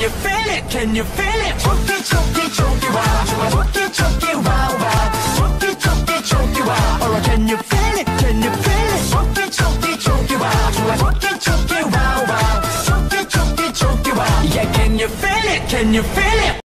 you feel it? Can you feel it? Choki, choki, choki, wow. Choki, choki, wow, wow. Choki, choki, choki, wow. Or can you feel it? Can you feel it? Choki, choki, choki, wow. Choki, choki, wow, wow. Choki, choki, choki, wow. Yeah, can you feel it? Can you feel it?